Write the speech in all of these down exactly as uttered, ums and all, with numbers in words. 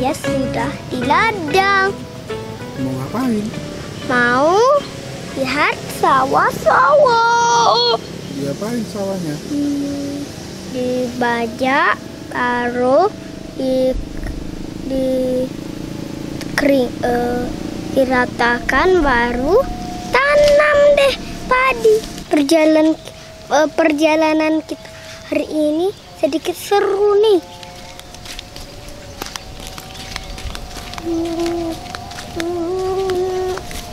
saya sudah di ladang. Mau ngapain? Mau lihat sawah-sawah. Diapain sawahnya? Hmm, dibajak, baru di di kering, uh, diratakan, baru tanam deh padi. Perjalanan uh, perjalanan kita hari ini sedikit seru nih. Hmm, hmm,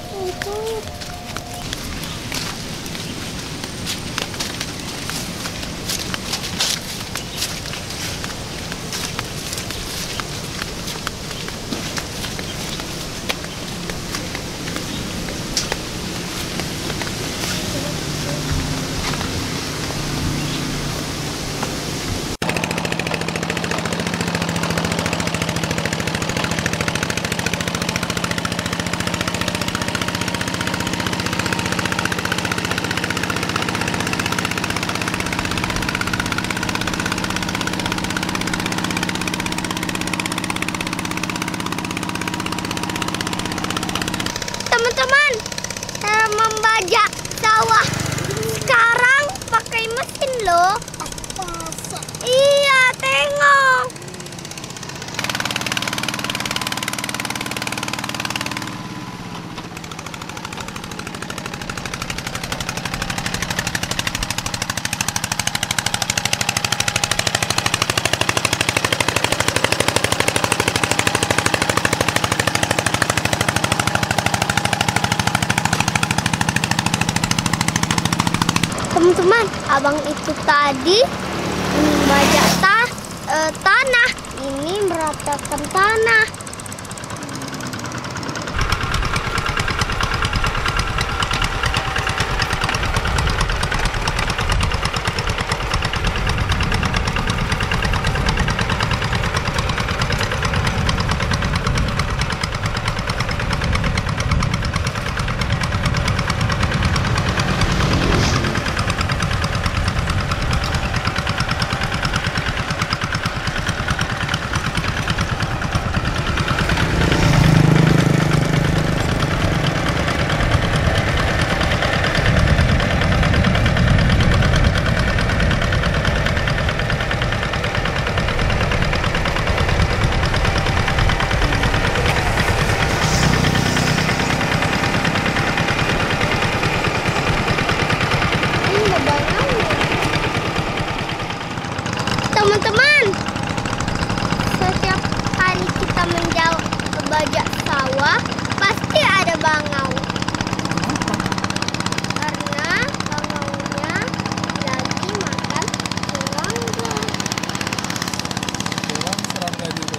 teman-teman, cara membajak sawah sekarang pakai mesin loh. Iya, tengok. Teman-teman, abang itu tadi membajak ta eh, tanah, ini meratakan tanah. Teman-teman, setiap kali kita menjauh membajak sawah, pasti ada bangau. Karena bangaunya lagi makan serangga. Tulang serangga juga.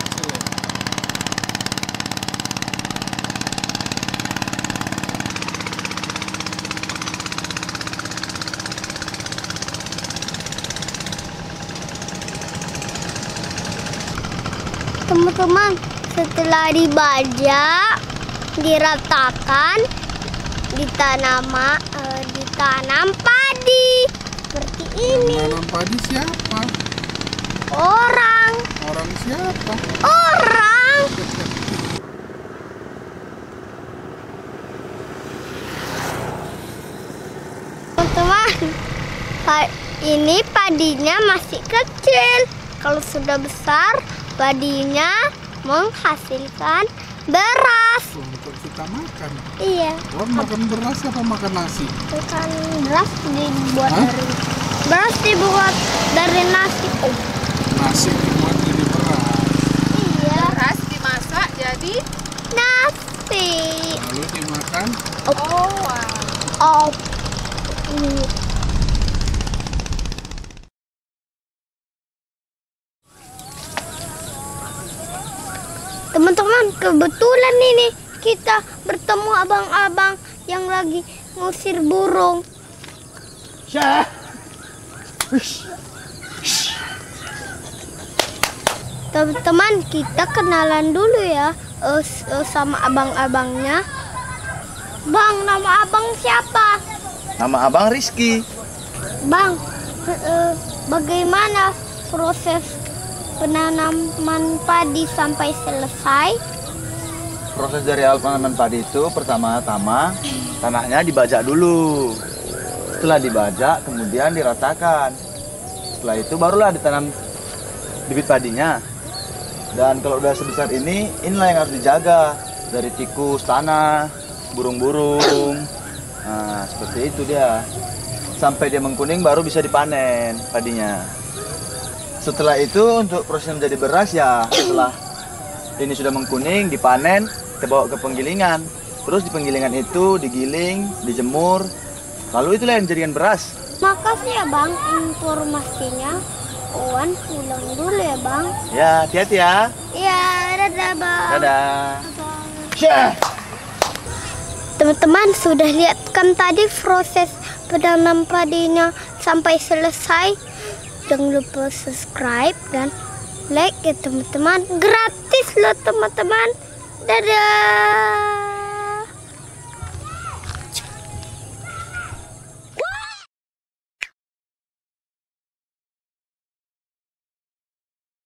Teman-teman, setelah dibajak, diratakan, ditanam, eh, ditanam padi seperti ini. Nanam padi siapa? Orang, Orang siapa? orang. Teman-teman, pa- ini padinya masih kecil. Kalau sudah besar, padinya menghasilkan beras. Untuk kita makan. Iya. Oh, makan beras apa makan nasi? Bukan beras dibuat Hah? dari beras dibuat dari nasi. Oh, Nasi dibuat jadi beras. iya. Beras dimasak jadi Nasi. Lalu dimakan. oh wow. Oh. Ini. Teman-teman, kebetulan ini kita bertemu abang-abang yang lagi ngusir burung. Syah. Teman-teman, kita kenalan dulu ya uh, uh, sama abang-abangnya. Bang, nama abang siapa? Nama abang Rizky. Bang, uh, bagaimana proses penanaman padi sampai selesai? Proses dari awal penanaman padi itu pertama-tama tanahnya dibajak dulu. Setelah dibajak kemudian diratakan. Setelah itu barulah ditanam bibit padinya. Dan kalau udah sebesar ini, inilah yang harus dijaga dari tikus tanah, burung-burung. Nah, seperti itu dia. Sampai dia mengkuning baru bisa dipanen padinya. Setelah itu untuk proses menjadi beras ya, setelah ini sudah mengkuning, dipanen, kita bawa ke penggilingan. Terus di penggilingan itu digiling, dijemur, lalu itulah yang dijadikan beras. Makasih ya Bang informasinya. Wan pulang dulu ya Bang. Ya, hati-hati ya. Iya, dadah Bang. Dadah. Syah. Teman-teman sudah lihat kan tadi proses penanam padinya sampai selesai. Jangan lupa subscribe dan like ya teman-teman. Gratis loh teman-teman. Dadah.